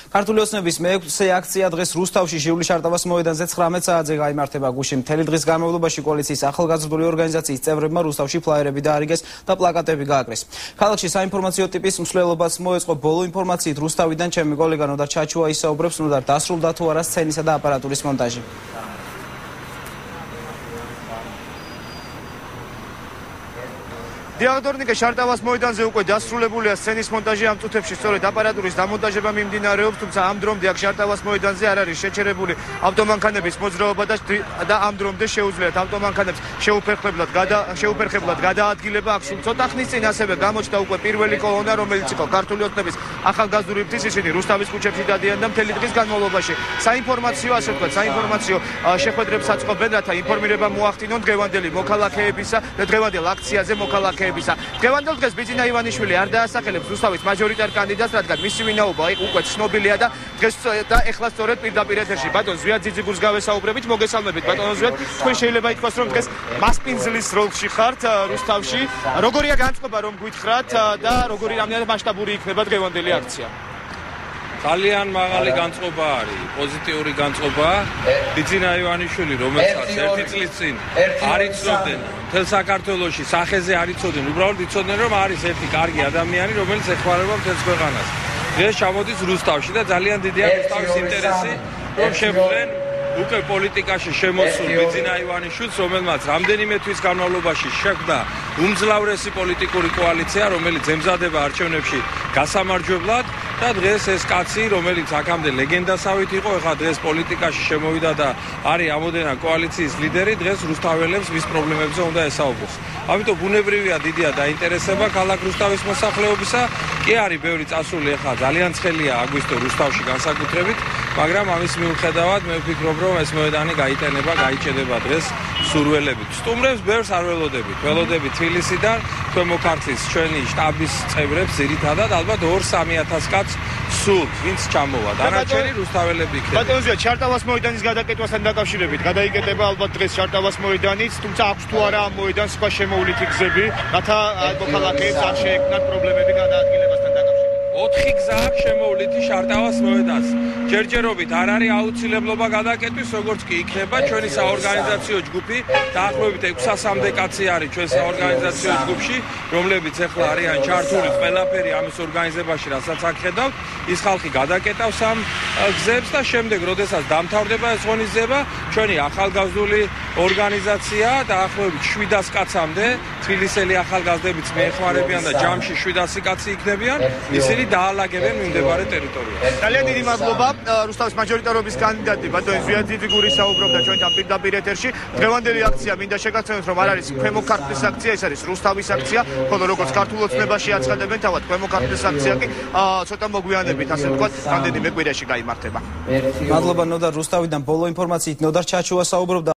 ქართული ოცნების მეექვსე აქცია დღეს რუსთავში ჟიულის შარტავას მოედანზე 19 საათზე გაიმართება. გუშინ მთელი დღის განმავლობაში კოალიციის ახალგაზრდული ორგანიზაციის წევრებმა რუსთავში ფლაიერები დაარიგეს და პლაკატები გააკრეს. ქალაქში საინფორმაციო ტიპის მსვლელობაც მოეწყო. ბოლო ინფორმაციით რუსთავიდან ჩემი კოლეგა ნოდარ ჩაჩუა ისაუბრებს, ნოდარ, დასრულდა თუ არა სცენისა და აპარატურის მონტაჟი? დიაგნოსტიკა შარტავას მოედანზე უკვე დასრულებულია სცენის მონტაჟი. ამ წუთებში სწორედ აპარატურის დამონტაჟება მიმდინარეობს, თუმცა ამ დრომდე აქ შარტავას მოედანზე არ არის შეჩერებული ავტომანქანების მოძრაობა და ამ დრომდე შეუძლიათ ავტომანქანებს შეუფერხებლად გადაადგილება. აქ სულ ცოტა ხნის წინ ასევე გამოჩნდა უკვე პირველი კოლონა, რომელიც იყო ქართული ოცნების ახალგაზრდული ფრთის, ისინი რუსთავის ქუჩებში დადიან და მთელი დღის განმავლობაში საინფორმაციო შეხვედრებს აწყობენ, რათა ინფორმირება მოახდინონ დღევანდელი მოქალაქეებისა და დღევანდელ აქციაზე მოქალაქეებისა. დღევანდელ დღეს ბიძინა ივანიშვილი არ დაასახელებს რუსთავის მაჟორიტარ კანდიდატს, რადგან მისი ვინაობა უკვე ცნობილია და დღეს და ეხლა სწორედ პირდაპირ ეთერში ბატონ ზვიად ძიძიგურს გავესაუბრებით. მოგესალმებით ბატონ ზვიად, თქვენ შეიძლება ითქვას, რომ დღეს მასპინძლის როლში ხართ რუსთავში. როგორია განწყობა, რომ გვითხრათ და როგორი რამდენად მასშტაბური იქნება დღევანდელი აქცია? ძალიან მაღალი განწყობა არის, პოზიტიური განწყობა. ბიძინა ივანიშვილი, რომელსაც ერთი წლის წინ არ იცოდნენ მთელ საქართველოში, სახეზე არ იცოდნენ, უბრალოდ იცოდნენ, რომ არის ერთი კარგი ადამიანი, რომელიც ეხმარება მთელს ქვეყანას. დღეს ჩამოდის რუსთავში და ძალიან დიდია რუსთავის ინტერესი, რომ შეხვდნენ უკვე პოლიტიკაში შემოსულ ბიძინა ივანიშვილს, რომელმაც რამდენიმე თვის განმავლობაში შეხვდა უმძლავრესი პოლიტიკური კოალიცია, რომელიც ემზადება არჩევნებში გასამარჯვებლად და დღეს ეს კაცი, რომელიც აქამდე ლეგენდასავით იყო, ეხლა დღეს პოლიტიკაში შემოვიდა და არის ამოდენა კოალიციის ლიდერი, დღეს რუსთაველებს მის პრობლემებზე უნდა ესაუბროს. ამიტომ ბუნებრივია დიდია დაინტერესება ქალაქ რუსთავის მოსახლეობისა. კი არის ბევრი წასული, ეხლა ძალიან ცხელია აგვისტო რუსთავში განსაკუთრებით, მაგრამ ამის მიუხედავად მე ვფიქრობ, რომ ეს მოედანი გაიჭედება დღეს სურველებით. სტუმრებს ბევრს არ ველოდებით თბილისიდან, ქვემო ქართლის ჩვენი შტაბის წევრებს ძირითადად ალბათ 2-3 კაცს სულ, ვინც ჩამოვა. დანარჩენი რუსთაველები იქნება. ბატონ ზვიად, შარტავას მოედანის გადაკეთვასთან დაკავშირებით გადაიკეტება ალბათ დღეს შარტავას მოედანიც, თუმცა აქვს თუ არა ამ მოედანს სხვა შემოვლითი გზები, რათა მოქალაქეებს არ შეექმნათ პრობლემები გადაადგილებასთან დაკავშირებით? 4 გზა აქვს შემოვლითი შარტავას მოედანს. ჯერჯერობით არ არის აუცილებლობა გადაკეტვის, როგორც კი იქნება ჩვენი საორგანიზაციო ჯგუფი, დაახლოებით 600-მდე კაცი არის ჩვენ საორგანიზაციო ჯგუფში, რომლებიც ახლა არიან ჩართული ყველაფერი ამის ორგანიზებაში, რასაც აქ ხედავთ, ის ხალხი გადაკეტავს ამ გზებს და შემდეგ, როდესაც დამთავრდება ეს ღონისძიება, ჩვენი ახალგაზრდული ორგანიზაცია დაახლოებით 700 კაცამდე, თბილისელი ახალგაზრდებიც მიეხმარებიან და ჯამში 700 კაცი იქნებიან, ისინი დაალაგებენ მიმდებარე ტერიტორიას. ძალიან დიდი მადლობა. რუსთავის მაჟორიტარობის კანდიდატი ბატონ ზვიად ძიძიგური საუბრობდა ჩვენთან პირდაპირ ეთერში. დღევანდელი აქცია მინდა შეგაცნოთ, რომ არ არის ქვემო ქართლის აქცია, ეს არის რუსთავის აქცია, ხოლო როგორც ქართულ ოცნებაში აცხადებენ თავად, ქვემო ქართლის აქცია კი ცოტა მოგვიანებით, ასე ვთქვათ, რამდენიმე კვირაში გაიმართება. მადლობა ნოდარ, რუსთავიდან ბოლო ინფორმაციით ნოდარ ჩაჩუა საუბრობდა.